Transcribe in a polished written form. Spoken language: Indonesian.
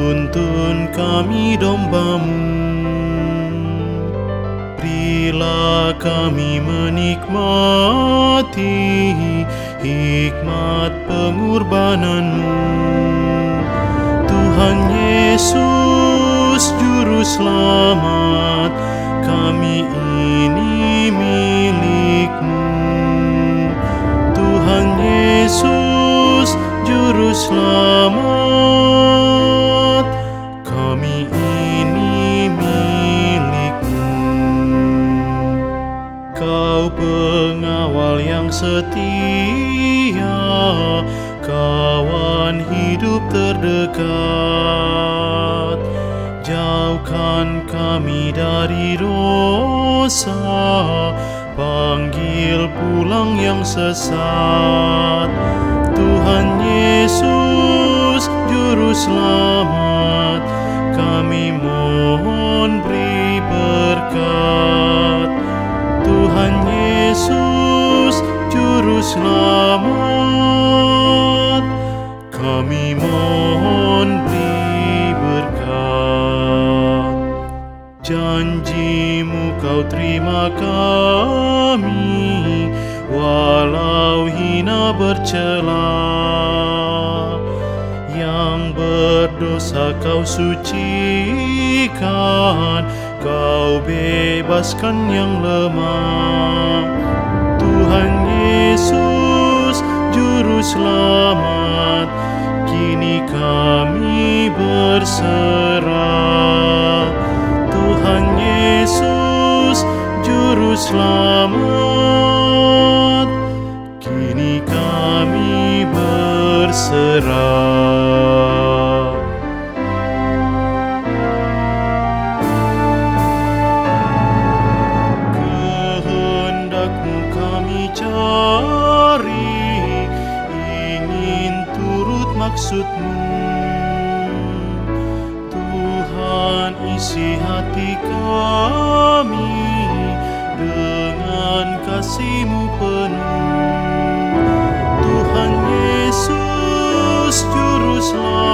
Tuntun kami domba-Mu, berilah kami menikmati hikmat pengorbanan-Mu. Tuhan Yesus Juru Selamat, kami ini milik-Mu. Tuhan Yesus Juru Selamat, kami ini milik-Mu. Kau pengawal yang setia, kawan hidup terdekat. Jauhkan kami dari dosa, panggil pulang yang sesat. Tuhan Yesus Juru Selamat, kami mohon beri berkat. Tuhan Yesus Juru Selamat, kami mohon beri berkat. Janji-Mu Kau terima kami, walau hina bercela. Yang berdosa Kau sucikan, Kau bebaskan yang lemah. Tuhan Yesus Juru Selamat, kini kami berserah. Tuhan Yesus Juru Selamat, kini kami berserah. Kehendak-Mu kami cari, ingin turut maksud-Mu. Tuhan, isi hati kami dengan kasih-Mu penuh. Tuhan Yesus Juru Selamat,